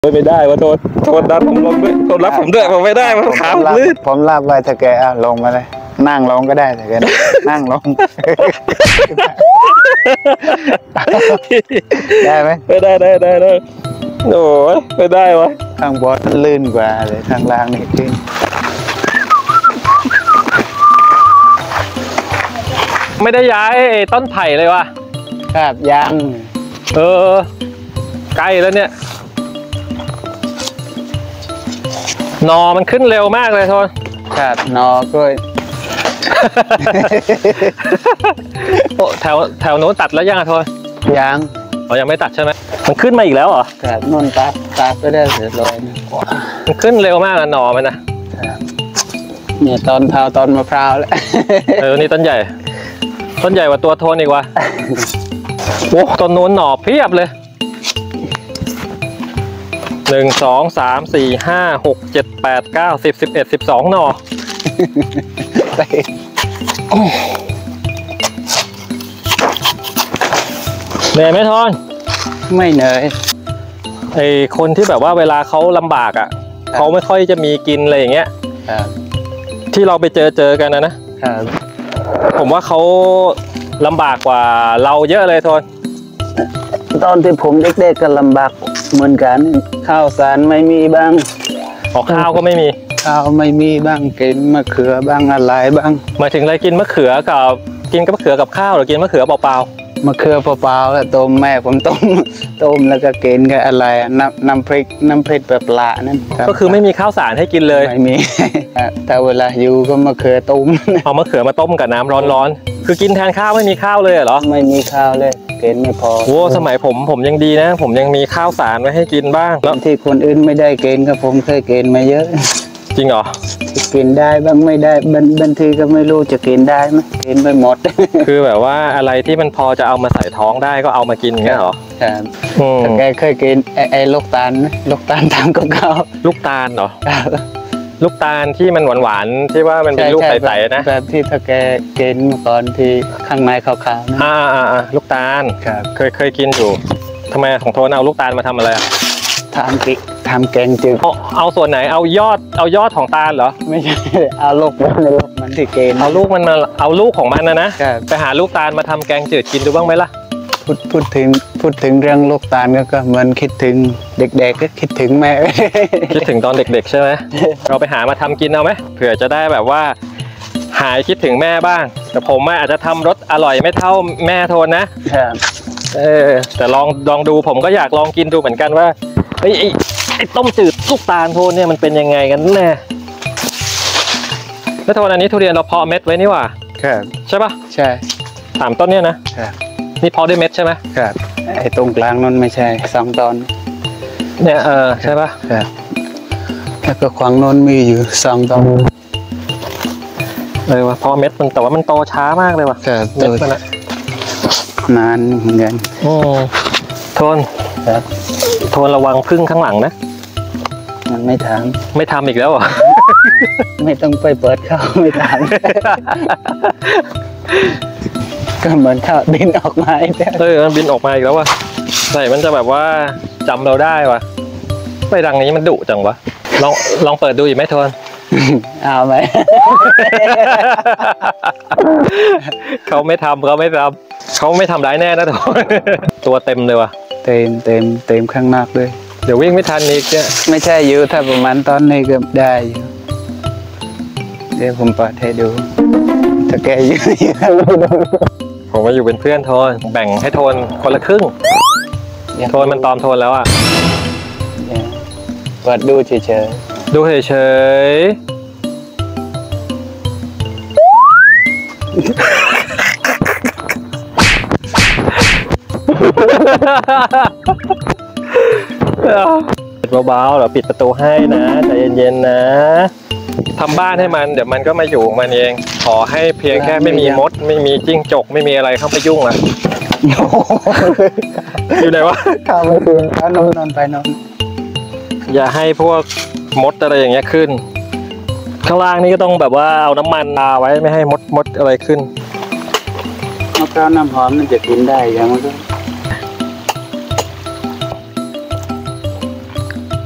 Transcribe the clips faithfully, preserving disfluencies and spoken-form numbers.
ไม่ได้ว่าโทษโทษดันผมลงด้วยโทษรับผมด้วยผมไม่ได้มันขาลื่นผมลาบไว้ถ้าแกเอาลงมาเลยนั่งลงก็ได้แต่แกนั่งลงได้ไหมไม่ได้ได้ได้ได้โอ้ยไม่ได้วะข้างบนลื่นกว่าเลยข้างล่างนี่ลื่นไม่ได้ย้ายต้นไผ่เลยวะครับยังเออใกล้แล้วเนี่ยนอมันขึ้นเร็วมากเลยโทนครับนอกล้วยแถวแถวโน้นตัดแล้วยังอะโทนยังเรายังไม่ตัดใช่ไหมมันขึ้นมาอีกแล้วเหรอครับนนตัดตัดไปได้เสร็จเลยมันขึ้นเร็วมากอะนอมันนะเนี่ยตอนเท้าตอนมะพร้าวแล้วเออนี่ต้นใหญ่ต้นใหญ่กว่าตัวโทนอีกว่ะโอ้ต้นนู้นหน่อเพียบเลยหนึ่งสองสามสี่ห้าหกเจ็ดแปดเก้าสิบสิบเอ็ดสิบสองหน่อเหนื่อยไหมทอนไม่เหนื่อยไอคนที่แบบว่าเวลาเขาลำบากอ่ะเขาไม่ค่อยจะมีกินอะไรอย่างเงี้ยที่เราไปเจอเจอกันนะนะผมว่าเขาลำบากกว่าเราเยอะเลยทนตอนที่ผมเด็กๆก็ลำบากเหมือนกันข้าวสารไม่มีบ้างออกข้าวก็ไม่มีข้าวไม่มีบ้างกินมะเขือบ้างอะไรบ้างหมายถึงอะไรกินมะเขือกับกินกับมะเขือกับข้าวหรือกินมะเขือเปล่าๆมะเขือเปล่าๆแล้วต้มแม่ผมต้มต้มแล้วก็กินกับอะไรน้ำน้ำพริกน้ำพริกแบบปลานั่นก็คือไม่มีข้าวสารให้กินเลยไม่มีแต่เวลาอยู่ก็มะเขือต้มเอามะเขือมาต้มกับน้ำร้อนๆคือกินแทนข้าวไม่มีข้าวเลยเหรอไม่มีข้าวเลยกินไม่พอโอ้สมัยผมผมยังดีนะผมยังมีข้าวสารไว้ให้กินบ้างแล้วที่คนอื่นไม่ได้กินก็ผมเคยกินมาเยอะจริงเหรอกินได้บ้างไม่ได้บางทีก็ไม่รู้จะกินได้ไหมกินไปหมดคือแบบว่าอะไรที่มันพอจะเอามาใส่ท้องได้ก็เอามากินอย่างเงี้ยเหรอครับแต่แกเคยกินไอ้ไอ้ลูกตาลลูกตาลทำกับข้าวลูกตาลเหรอลูกตาลที่มันหวานๆที่ว่ามันเป็นลูกใสๆนะแบบที่ถ้าแกกินก่อนที่ข้างในขาวๆนะอ่าอ่าอ่าลูกตาลครับเคยเคยกินอยู่ทำไมของโทนเอาลูกตาลมาทำอะไรอ่ะทำกิ๊กทำแกงจืดเอาเอาส่วนไหนเอายอดเอายอดของตาลเหรอไม่ใช่เอาลูกมันลูกมันที่เกณฑ์เอาลูกมันมาเอาลูกของมันนะนะไปหาลูกตาลมาทำแกงจืดกินดูบ้างไหมล่ะพูดพูดถึงพูดถึงเรื่องลูกตาลก็ก็มันคิดถึงเด็กๆก็คิดถึงแม่คิดถึงตอนเด็กๆใช่ไหมเราไปหามาทำกินเอาไหมเผื่อจะได้แบบว่าหายคิดถึงแม่บ้างแต่ผมอาจจะทำรสอร่อยไม่เท่าแม่โทนนะเออแต่ลองลองดูผมก็อยากลองกินดูเหมือนกันว่าไอ้ไอ้ต้มจืดลูกตาลโทนเนี่ยมันเป็นยังไงกันแน่แล้วโทนอันนี้ทุเรียนเราเพาะเม็ดไว้นี่ว่าครับใช่ปะใช่สามต้นเนี่ยนะครับนี่เพาะด้วยเม็ดใช่ไหมครับไอ้ตรงกลางนั่นไม่ใช่สองต้นเนี่ยเออใช่ปะครับแล้วก็ขวางนนมีอยู่สองต้นเลยว่าเพาะเม็ดมันแต่ว่ามันโตช้ามากเลยว่ะครับเม็ดมันอะนานเหมือนกันโอ้โทนครับโทนระวังพึ่งข้างหลังนะมันไม่ทำไม่ทำอีกแล้วเหรอไม่ต้องไปเปิดเข้าไม่ทำก็เหมือนข้าวบินออกมาเออมันบินออกมาอีกแล้วว่ะใส่มันจะแบบว่าจำเราได้ว่ะไปรังนี้มันดุจังวะลองลองเปิดดูอีกไหมโทนเอาไหมเขาไม่ทำเขาไม่ทำเขาไม่ทำร้ายแน่นะโทนตัวเต็มเลยว่ะเต็มเต็มเต็มข้างนอกด้วยเดี๋ยววิ่งไม่ทันอีกเนี่ยไม่ใช่อยู่ถ้าประมาณตอนนี้ก็ได้อยู่เดี๋ยวผมเปิดให้ดูถ้าแกอยู่ผมมาอยู่เป็นเพื่อนโทนแบ่งให้โทนคนละครึ่งโทนมันตอมโทนแล้วอ่ะเปิดดูเฉยๆดูเฉยๆเบาๆเดี๋ยวปิดประตูให้นะใจเย็นๆนะทำบ้านให้มันเดี๋ยวมันก็มาอยู่มันเองขอให้เพียงแค่ไม่มีมดไม่มีจิ้งจกไม่มีอะไรเข้าไปยุ่งอ่ะอยู่ไหนวะเข้าไปดูนอนนอนไปนอนอย่าให้พวกมดอะไรอย่างเงี้ยขึ้นข้างล่างนี่ก็ต้องแบบว่าเอาน้ำมันทาไว้ไม่ให้มดมดอะไรขึ้นมะพร้าวน้ำหอมมันจะกินได้ยังมันก็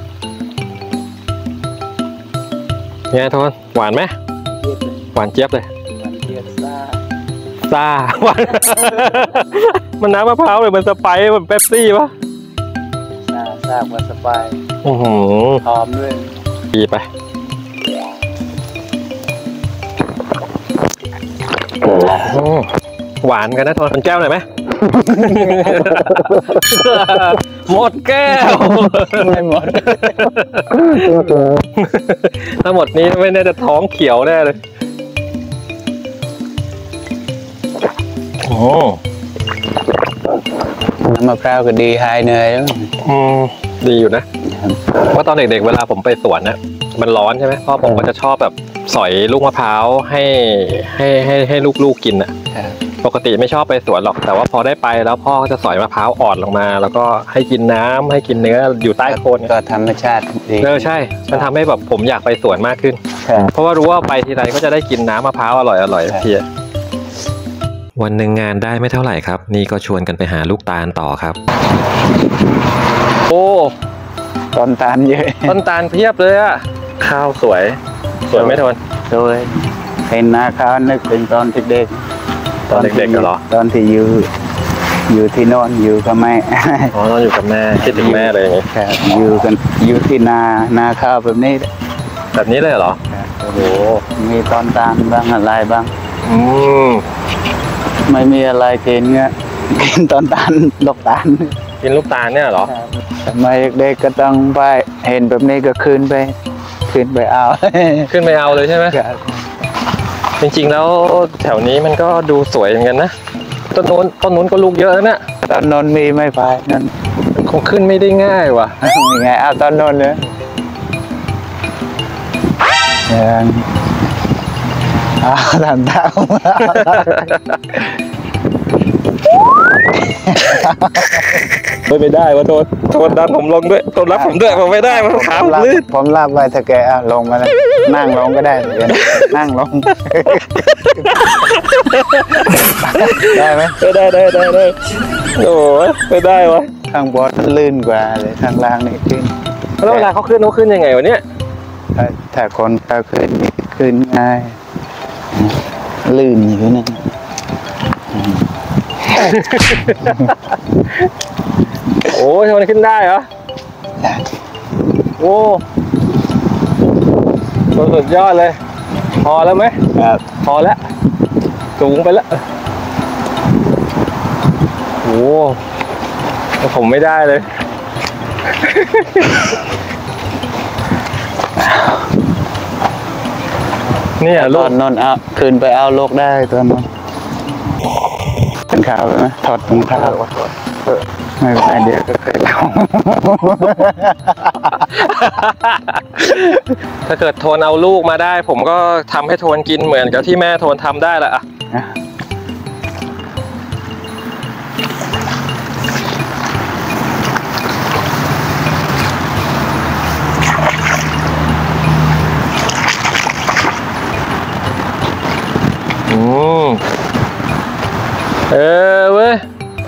ไงโทนหวานไหมหวานเจี๊ยบเลยหวานเจี๊ยบซ่าซ่าหวาน มันน้ำมะพร้าวเลยมันสไปซ์มันเป๊ปซี่ปะซ่าซ่ากว่าสปายอือหือหอมด้วยดีไปอืมหวานกันนะโทนคนแก้วหน่อยไหม หมดแก้วไม่หมดถ้าหมดนี้ไม่น่าจะท้องเขียวแน่เลยโอ้น้ำมะพร้าวก็ดีหายเหนื่อยแล้วอืมดีอยู่นะเพราะตอนเด็กๆเวลาผมไปสวนนะมันร้อนใช่ไหมพ่อผมก็จะชอบแบบสอยลูกมะพร้าวให้ให้ให้ให้ลูกๆกินอ่ะปกติไม่ชอบไปสวนหรอกแต่ว่าพอได้ไปแล้วพ่อก็จะสอยมะพร้าวอ่อนลงมา แล้วก็ให้กินน้ำให้กินเนื้ออยู่ใต้โคนก็ธรรมชาติดีเออใช่มันทำให้แบบผมอยากไปสวนมากขึ้นครับเพราะว่ารู้ว่าไปทีไรก็จะได้กินน้ำมะพร้าวอร่อยอร่อยๆทีวันหนึ่งงานได้ไม่เท่าไหร่ครับนี่ก็ชวนกันไปหาลูกตาลต่อครับ โอ้ต้นตาลเยอะต้นตาลเพียบเลยอะข้าวสวยสวยไม่ทนโดยเห็นนาข้าวนึกถึงตอนเด็กๆตอนเด็กๆเหรอตอนที่อยู่อยู่ที่โน่นอยู่กับแม่อ๋อนอนอยู่กับแม่คิดถึงแม่เลยอย่างงี้ครับอยู่กันอยู่ที่นานาข้าวแบบนี้แบบนี้เลยเหรอครับโอ้โหมีตอนตาลบ้างอะไรบ้างอืมไม่มีอะไรกินเงี้ย กินตอนตาลดอกตาลกินลูกตาลเนี่ยเหรอทำไมเด็กก็ต้องไปเห็นแบบนี้ก็คืนไปคืนไปเอาขึ้นไปเอาเลยใช่ไหมครับจริงๆแล้วแถวนี้มันก็ดูสวยเหมือนกันนะต้นนู้นต้นนู้นก็ลูกเยอะนะตอนนนมีไม่ไปนั่นคงขึ้นไม่ได้ง่ายว่ะยังไงเอาตอนนนเลยยังเอาทำตามไม่ไม่ได้วะโทนโทนดันผมลงด้วยโทนรับผมด้วยผมไม่ได้มันขาผมลื่นผมลาบไปถ้าแกเอาลงมาเลยนั่งลงก็ได้เหมือนกันนั่งลง ได้ไหมได้ได้ได้ได้โอ้ยไม่ได้วะข้างบนลื่นกว่าเลยข้างล่างนี่ขึ้นแล้วเวลาเขาขึ้นเขาขึ้นยังไงวะเนี่ยถ้าถ้าคนเขาขึ้นนี่ขึ้นง่ายลื่นอยู่นั่นโอ้ยทำไมขึ้นได้เหรอโอ้สุดยอดเลยพอแล้วไหมครับพอแล้วสูงไปแล้วโอ้ผมไม่ได้เลย เนี่ยตลูอก นนนเอาขึ้นไปเอาโลกได้ตอนนั้นเป็นข่าวไหมถอดรองเท้าไม่เป็นไรเดี๋ยวก็เคยเอาถ้าเกิดโทนเอาลูกมาได้ ผมก็ทำให้โทนกินเหมือนกับที่แม่โทนทำได้ละอะอืมเออเว้ย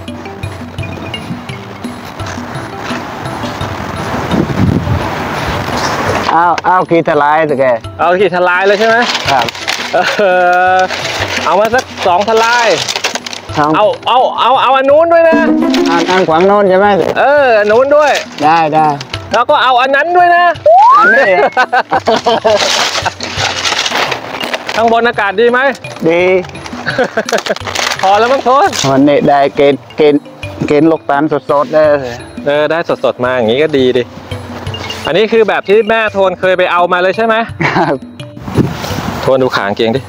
อ้าวอ้าวกีทลายแต่แกเอากี่ทลายเลยใช่ไหมครับเออเอามาสักสองทลายช่องเอาเอาเอาเอาอันนู้นด้วยนะอ่านั่งขวางโน้นใช่ไหมเอออันนู้นด้วยได้ได้แล้วก็เอาอันนั้นด้วยนะอันนี้ข้างบนอากาศดีไหมดีพอแล้วมั้งโทนวันนี้ได้เกณฑ์เกณฑ์เกณฑ์ลูกตาลสดๆได้เลยเออได้สดๆมาอย่างนี้ก็ดีดิอันนี้คือแบบที่แม่โทนเคยไปเอามาเลยใช่ไหมครับโทนดูขางเกงดิ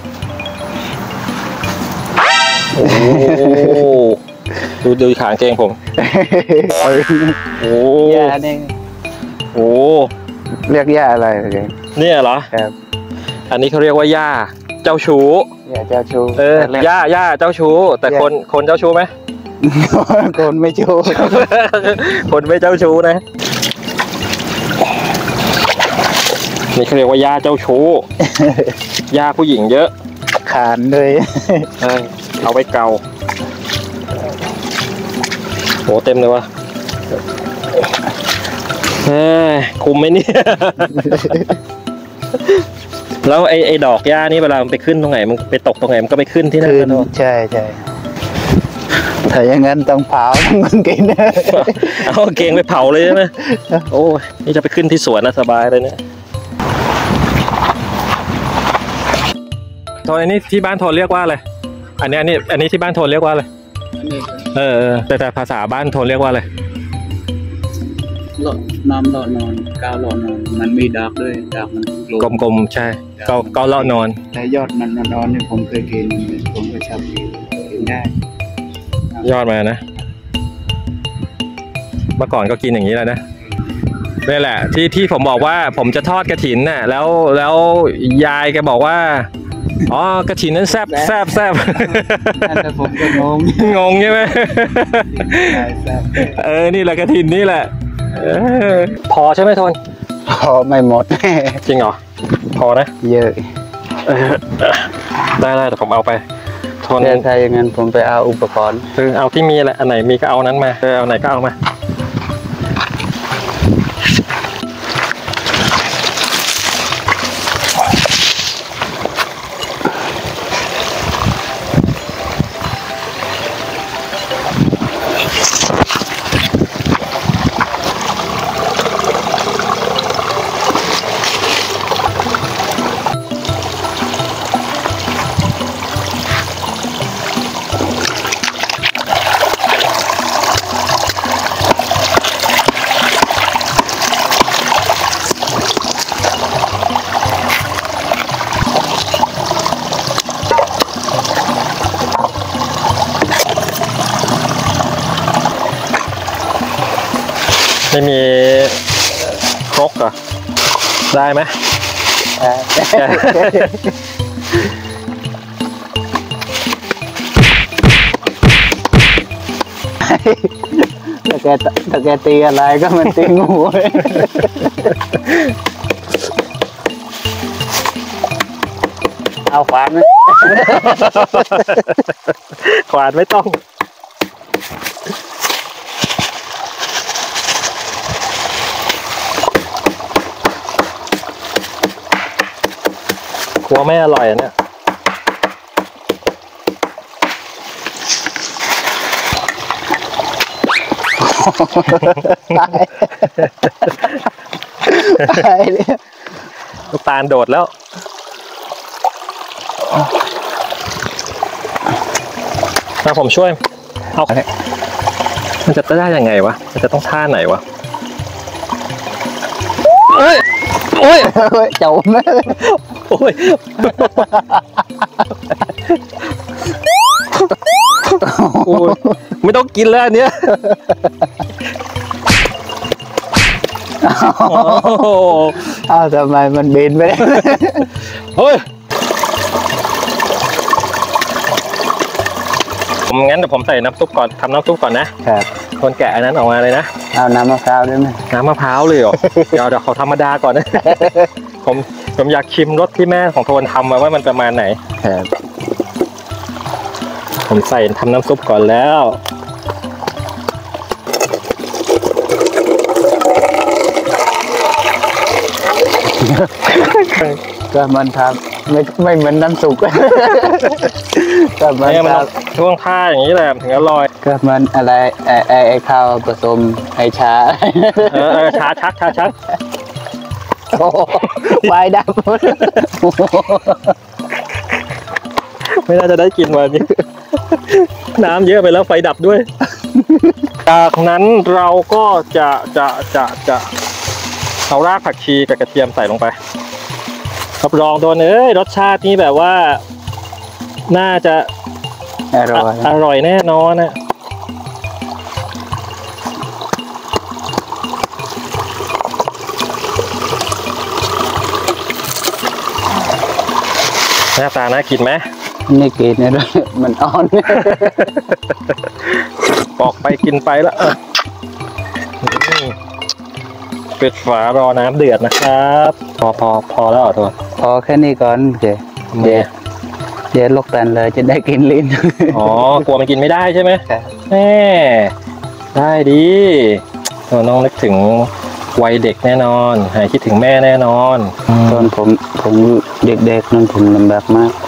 โอ้โหดูดูขางเกงผมโอ้โหย่านี่โอ้เรียกย่าอะไรแกเนี่ยเหรอครับอันนี้เขาเรียกว่าย่าเจ้าชู้ย่าเจ้าชูเออย่าย่าเจ้าชู้แต่คนคนเจ้าชู้ไหมคนไม่ชูคนไม่เจ้าชู้นะนี่เขาเรียกว่าย่าเจ้าชู้ ย่าผู้หญิงเยอะขานเลยเออเอาไปเกาโหเต็มเลยวะเฮ้ยคุมไหมเนี่ยแล้วไอ้ไอ้ดอกหญ้านี่เวลามันไปขึ้นตรงไหนมันไปตกตรงไหนมันก็ไปขึ้นที่นั่นขึ้นนะใช่ใช่ถ้าอย่างนั้นต้องเผาต้องกินเอาเกงไปเผาเลยใช่ไหมโอ้ยนี่จะไปขึ้นที่สวนนะสบายเลยเนี่ยโทนอันนี้ที่บ้านโทนเรียกว่าอะไรอันนี้อันนี้อันนี้ที่บ้านโทนเรียกว่าอะไรเออแต่แต่ภาษาบ้านโทนเรียกว่าอะไรหลอดน้ำหลอดนอนก้าวหลอดนอนมันมีดอกด้วยดอกมันกลมๆใช่เกาเกาเลาะนอนแต่ยอดมันนอนนี่ผมเคยกินผมก็ชอบกินกินได้ยอดมานะเมื่อก่อนก็กินอย่างนี้แล้วนะนี่แหละที่ที่ผมบอกว่าผมจะทอดกระถินน่ะแล้วแล้วยายแกบอกว่าอ๋อกระถินนั้นแซบแซบแซบแต่ผมก็งงงงใช่ไหมเออนี่แหละกระถินนี่แหละเออพอใช่ไหมโทนพอไม่หมดจริงเหรอพอนะเยอะเออได้ได้แต่ผมเอาไปโทนเรียนไทยอย่างนั้นผมไปเอาอุปกรณ์คือเอาที่มีแหละอันไหนมีก็เอานั้นมาเออเอาไหนก็เอามาไม่มีครกเหรอได้ไหมถ้าแกถ้าแกตีอะไรก็มันตีงูเอาขวานไหมขวานไม่ต้องกลัวไม่อร่อยอ่ะเนี่ยลูกตาลโดดแล้วมาผมช่วยเอามันจะได้ยังไงวะมันจะต้องท่าไหนวะเอ้ยโอ้ยเจ้าแม่โอ้ยโอ้ยไม่ต้องกินแล้วอันเนี้ยอ้าวทำไมมันบินไปได้เฮ้ยผมงั้นเดี๋ยวผมใส่น้ำซุปก่อนทำน้ำซุปก่อนนะครับคนแกะอันนั้นออกมาเลยนะเอาน้ำมะพร้าวด้วยไหมน้ำมะพร้าวเลยเหรอ เดี๋ยวเดี๋ยวเขาธรรมดาก่อนนะ ผมผมอยากชิมรสที่แม่ของโทนทำมาว่ามันประมาณไหนครับผมใส่ทำน้ำซุปก่อนแล้วก็มันทำไม่ไม่เหมือนน้ำสุกก็มันทำช่วงท่าอย่างนี้แหละถึงอร่อยก็มันอะไรไอไอไอข้าวผสมไอชาเออชาชักชาชักโอ้ไฟดับไม่น่าจะได้กินวันนี้น้ำเยอะไปแล้วไฟดับด้วยจากนั้นเราก็จะจะจะจะเอารากผักชีกับกระเทียมใส่ลงไปรับรองโดนเอ้ยรสชาตินี้แบบว่าน่าจะอร่อยอร่อยแน่นอนนะหน้าตาน่ากินไหมไม่กินนะมันอ่อนปอกไปกินไปแล้วปิดฝารอน้ำเดือดนะครับพอพอพอแล้วเหรอตัวพอแค่นี้ก่อนโอเคเดี๋ยวเดี๋ยวลกตันเลยจะได้กินลิ้นอ๋อกลัวมันกินไม่ได้ใช่ไหมแม่ได้ดีเราน้องนึกถึงวัยเด็กแน่นอนหายคิดถึงแม่แน่นอนตอนผมผมเด็กๆนั้นผมลำบากมาก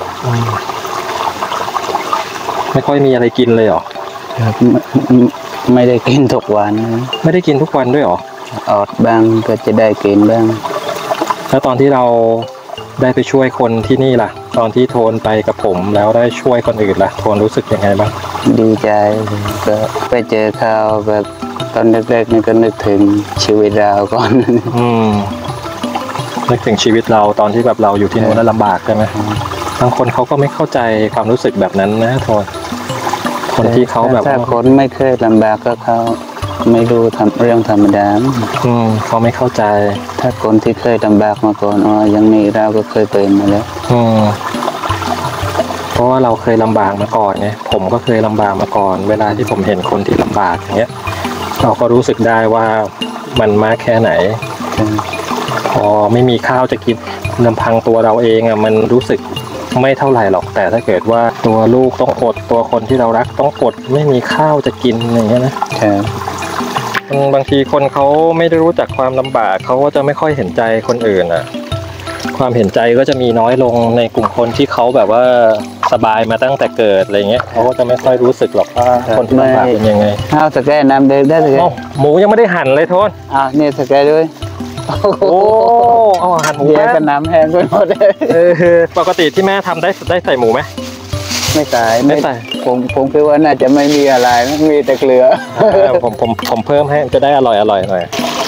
ไม่ค่อยมีอะไรกินเลยเหรอไม่ไม่ได้กินทุกวันไม่ได้กินทุกวันด้วยเหรออดบ้างก็จะได้กินบ้างแล้วตอนที่เราได้ไปช่วยคนที่นี่ล่ะตอนที่โทนไปกับผมแล้วได้ช่วยคนอื่นล่ะโทนรู้สึกยังไงบ้างดีใจก็ไปเจอเขาแบบตอนเด็กๆนี่ก็นึกถึงชีวิตเราก่อนอืมนึกถึงชีวิตเราตอนที่แบบเราอยู่ที่นู้นแล้วลำบากใช่ไหมบางคนเขาก็ไม่เข้าใจความรู้สึกแบบนั้นนะโทนคนที่เขาแบบถ้าคนไม่เคยลำบากก็เขาไม่รู้ทำเรื่องธรรมดาอืมเขาไม่เข้าใจถ้าคนที่เคยลำบากมาก่อนอ๋อยังนี้เราก็เคยเป็นมาแล้วอืมเพราะว่าเราเคยลำบากมาก่อนไงผมก็เคยลำบากมาก่อนเวลาที่ผมเห็นคนที่ลำบากอย่างเงี้ยเราก็รู้สึกได้ว่ามันมากแค่ไหนพอไม่มีข้าวจะกินลำพังตัวเราเองอ่ะมันรู้สึกไม่เท่าไหร่หรอกแต่ถ้าเกิดว่าตัวลูกต้องอดตัวคนที่เรารักต้องอดไม่มีข้าวจะกินอย่างเงี้ยนะบางทีคนเขาไม่ได้รู้จักความลำบากเขาก็จะไม่ค่อยเห็นใจคนอื่นอ่ะความเห็นใจก็จะมีน้อยลงในกลุ่มคนที่เขาแบบว่าสบายมาตั้งแต่เกิดอะไรเงี้ยเขาก็จะไม่ค่อยรู้สึกหรอกว่าคนที่ลำบากเป็นยังไงข้าวสแกนน้ำเด็กได้เลยหมูยังไม่ได้หั่นเลยโทษอ่ะนี่สแกนด้วยโอ้เอาหั่นหมูกับน้ำแห้งไปหมดเลยเออปกติที่แม่ทำได้ได้ใส่หมูไหมไม่ใส่ไม่ใส่ผมผมคิดว่าน่าจะไม่มีอะไรมีแต่เกลือผมผมผมเพิ่มให้จะได้อร่อยอร่อยหน่อย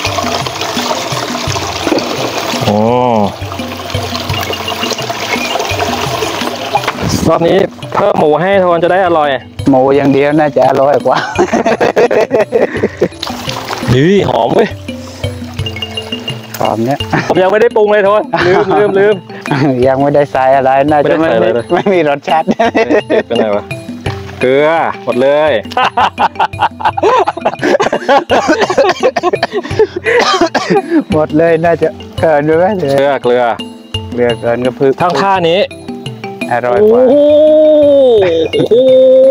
โอ้รอบนี้เพิ่มหมูให้โทนจะได้อร่อยหมูอย่างเดียวน่าจะอร่อยกว่านี่หอมเว้ยหอมเนี่ยผมยังไม่ได้ปรุงเลยโทนลืมลืมลืมยังไม่ได้ใส่อะไรน่าจะไม่ไม่มีรสชาติเป็นไงวะเกลือหมดเลยหมดเลยน่าจะเกินด้วยไหมเกลือเกลือเกลือเกินก็พึ่งทั้งค่านี้อร่อยกว่าโอ้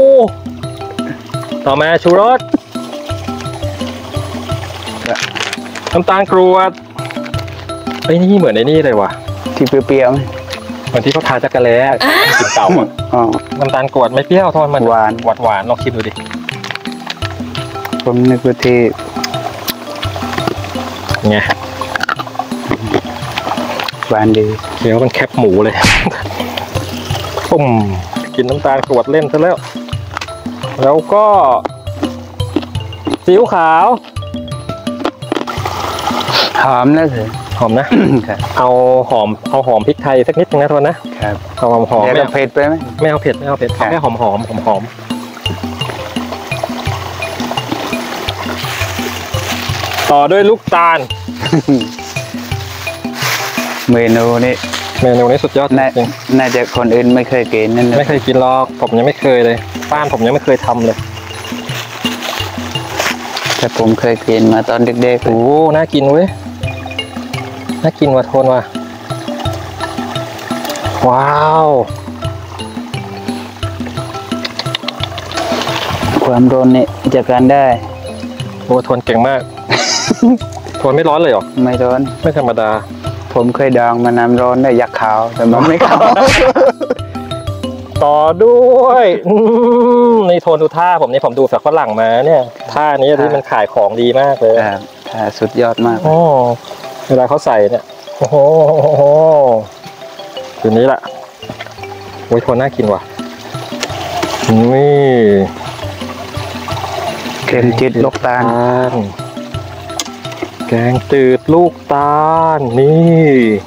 ต่อมาชูรสน้ำตาลกรวดไอ้นี่เหมือนไอ้นี่เลยว่ะที่เปรี้ยวๆไหมเหมือนที่เขาทาจักรแล้กินเต่าอ่ะน้ำตาลกรวดไม่เปรี้ยวทอนมันหวานหวานหวานลองชิมดูดิผมนึกว่าที่ไงหวานดีเดี๋ยวมันแคบหมูเลยปุ่มกินน้ำตาลกรวดเล่นซะแล้วแล้วก็ซีอิ๊วขาวหอมนะเถอะหอมนะเอาหอมเอาหอมพริกไทยสักนิดนึงนะทนนะครับเอาหอมหอมไม่เอาเผ็ดไปไหมไม่เอาเผ็ดไม่เอาเผ็ดแค่หอมหอมหอมหอมต่อด้วยลูกตาลเมนูนี้เมนูนี้สุดยอดจริงน่าจะคนอื่นไม่เคยกินนั่นไม่เคยกินหรอกผมยังไม่เคยเลยบ้านผมยังไม่เคยทำเลยแต่ผมเคยกินมาตอนเด็กๆโอ้น่ากินเว้ยน่ากินว่ะโทนว่ะว้าวความร้อนนี่จัดการได้โอ้โทนเก่งมากโทนไม่ร้อนเลยหรอไม่ร้อนไม่ธรรมดาผมเคยดองมาน้ำร้อนได้ยักษ์ขาวแต่มันไม่ขาวต่อด้วยในโทนดูท่าผมนี่ผมดูจากฝรั่งมาเนี่ยท่านี้ที่มันขายของดีมากเลยท่าสุดยอดมากโอ้เวลาเขาใส่เนี่ยโอ้โหทีนี้แหละโอ้ยโทนน่ากินว่ะนี่เค็มจืดลูกตาลแกงจืดลูกตาลนี่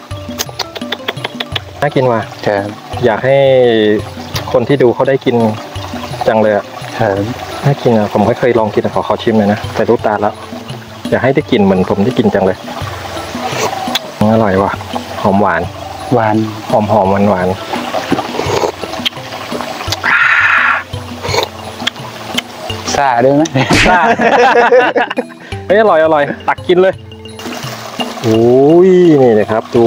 น่ากินว่ะอยากให้คนที่ดูเขาได้กินจังเลยอ่ะน่ากินอ่ะผมไม่เคยลองกินขอขอชิมเลยนะแต่ลูกตาลแล้วอยากให้ได้กินเหมือนผมได้กินจังเลยอร่อยว่ะหอมหวานหวานหอมหอมหวานหวานซ่าด้วยไหมซ่าเฮ้ยอร่อยอร่อยตักกินเลยโอ้ยนี่นะครับดู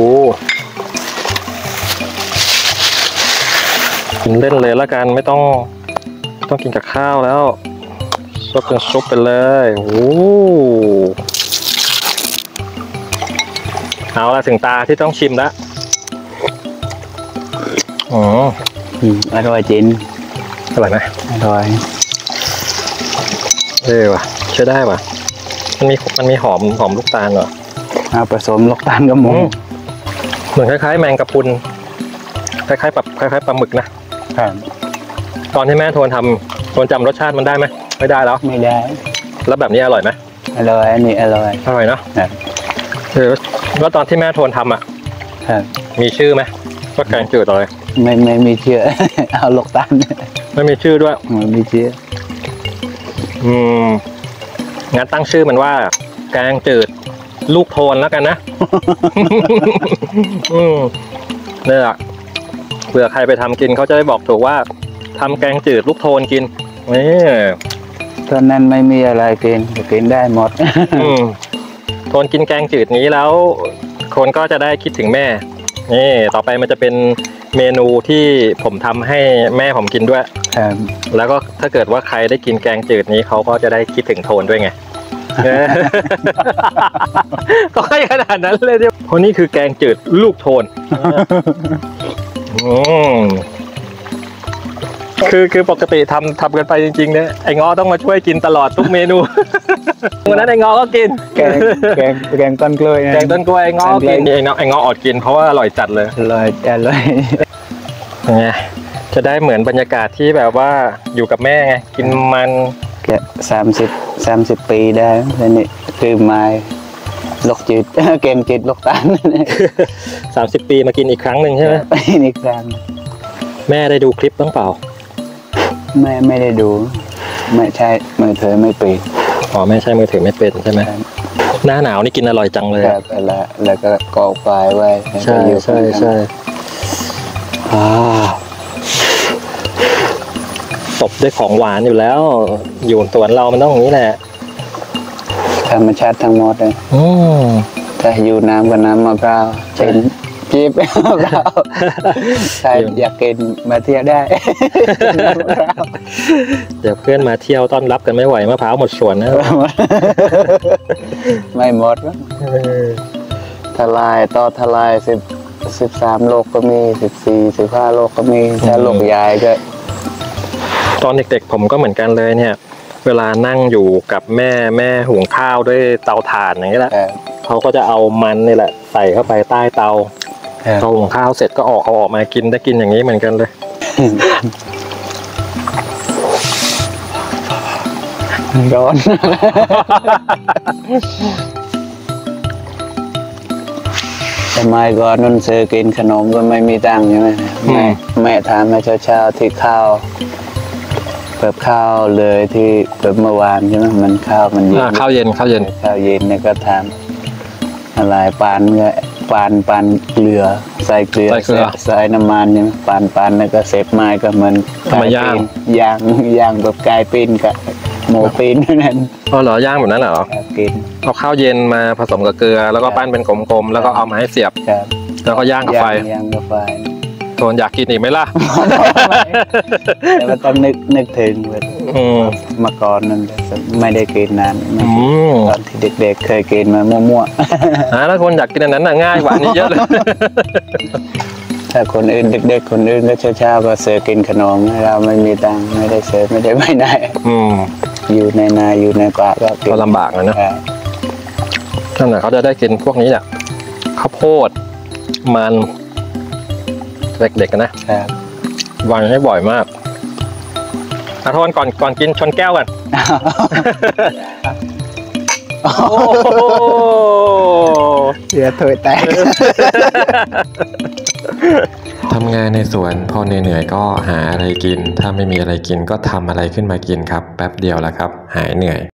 กินเล่นเลยละกันไม่ต้องต้องกินกับข้าวแล้วซดเป็นซุปไปเลยโอ้เอาละถึงตาที่ต้องชิมแล้วอ๋ออืมอร่อยจริงอร่อยไหมอร่อยเออว่ะใช้ได้ว่ะมันมีมันมีหอมหอมลูกตาลเหรอเอาผสมลูกตาลกับหมูอืมเหมือนคล้ายๆแมงกะพรุนคล้ายๆปลาคล้ายๆปลาหมึกนะครับ ตอนที่แม่โทนทำโทนจำรสชาติมันได้ไหมไม่ได้แล้วไม่ได้แล้วแบบนี้อร่อยไหมอร่อยอันนี้อร่อยอร่อยเนาะครับเออแล้วตอนที่แม่โทนทำอ่ะครับมีชื่อไหมว่าแกงจืดอะไรไม่ไม่มีเชื่อ เอาลูกตาลไม่มีชื่อด้วยไม่มีเชื่ออืมงั้นตั้งชื่อมันว่า แกงจืดลูกโทนแล้วกันนะ อืมเนี่ยเผื่อใครไปทำกินเขาจะได้บอกถูกว่าทำแกงจืดลูกโทนกินนี่ตอนนั้นไม่มีอะไรกินกินได้หมดอืมโทนกินแกงจืดนี้แล้ว คนก็จะได้คิดถึงแม่ นี่ต่อไปมันจะเป็นเมนูที่ผมทำให้แม่ผมกินด้วยครับแล้วก็ถ้าเกิดว่าใครได้กินแกงจืดนี้เขาก็จะได้คิดถึงโทนด้วยไง เออ ก็ให้ขนาดนั้นเลยเนี่ยเพราะนี่คือแกงจืดลูกโทน อืมคือคือปกติทำทำกันไปจริงๆเนี่ยไอ้ง้อต้องมาช่วยกินตลอดทุกเมนู วันนั้นไอ้ง้อก็กินแกงแกงแกงต้นกล้วยะแกงต้นกล้วยไอ้ง้อกินไอ้ง้อไอ้ง้ออดกินเพราะว่าอร่อยจัดเลยอร่อยอร่อยไงจะได้เหมือนบรรยากาศที่แบบว่าอยู่กับแม่ไงกินมันแกสามสิบสามสิบปีได้แล้วนี่คือไม้ลูกจืด แกงจืดลูกตาลสามสิบปีมากินอีกครั้งหนึ่งใช่ไหมไปนี่ครั้งแม่ได้ดูคลิปบ้างเปล่าไม่ไม่ได้ดู ไม่ใช่มือเธอไม่ปีอ๋อแม่ใช้มือถือไม่เป็นใช่ไหมหน้าหนาวนี่กินอร่อยจังเลยคอะรับแล้วแล้วก็กอกไฟไว้แล้วก็ใช่อยู่ใช่ใช่อ่าตบด้วยของหวานอยู่แล้ว อยู่สวนเรามันต้องอย่างนี้แหละธรรมชาติทั้งหมดเลยอืมถ้าอยู่น้ำกับน้ำมะพร้าวใช่เป็นจีบ มะพร้าวใครอยากกินมาเที่ยวได้ มะพร้าวเดี๋ยวเพื่อนมาเที่ยวต้อนรับกันไม่ไหวมะพร้าวหมดสวนนะไม่หมดเออทลายต่อทลายสิบสิบสามโลกก็มีสิบสี่สิบห้าโลกก็มีถ้าโลกใหญ่ก็ตอนเด็กๆผมก็เหมือนกันเลยเนี่ย เวลานั่งอยู่กับแม่แม่หุงข้าวด้วยเตาถ่านอย่างนี้แหละเอ่อเขาก็จะเอามันนี่แหละใส่เข้าไปใต้เตาเอ่อพอหุงข้าวเสร็จก็ออกเอาออกมากินได้กินอย่างนี้เหมือนกันเลยร้อน สมัยก่อนนุ่นซื้อกินขนมก็ไม่มีตังค์ใช่ไหมอืมแม่แม่ทานมาเช้าๆที่ข้าวแบบข้าวเลยที่แบบเมื่อวานใช่ไหมมันข้าวมันเย็นอ่าข้าวเย็นข้าวเย็นข้าวเย็นเนี่ยก็ทำอะไรปานก็ปานปานเกลือใส่เกลือใส่เกลือใส่น้ำมันใช่ไหมปานปานแล้วก็เสพไม้ก็เหมือนเอามาย่างย่างย่างแบบไก่ปิ้นกับหมูปิ้นนั่นอ๋อเหรอย่างแบบนั้นเหรอครับกินเอาข้าวเย็นมาผสมกับเกลือ แล้วก็ปั้นเป็นกลมๆแล้วก็เอามาให้เสียบครับแล้วก็ย่างกับไฟย่างกับไฟโทนอยากกินอีกไหมล่ะแต่ว่าต้องนึกนึกถึงแบบอืมเมื่อก่อนนั่นไม่ได้กินนานไม่อืมตอนที่เด็กๆเคยกินมามั่วอ่าถ้าคนอยากกินอันนั้นน่ะง่ายกว่านี้เยอะเลยๆ ถ้าคนอื่นเด็กๆคนอื่นก็เช้าๆก็เสือกินขนมเราไม่มีตังค์ไม่ได้เสือไม่ได้ไปไหนอืมอยู่ในนาอยู่ในป่าก็กินก็ลำบากนะเนอะครับนั่นแหละเขาจะได้กินพวกนี้เนี่ยข้าวโพดมันเด็กๆกันนะครับ วางให้บ่อยมากอาโทนก่อนก่อนกินชนแก้วกัน โอ้โหเสียถวยแตกทำงานในสวนพอเหนื่อยๆก็หาอะไรกิน ถ้าไม่มีอะไรกินก็ทำอะไรขึ้นมากินครับ แป๊บเดียวแล้วครับ หายเหนื่อย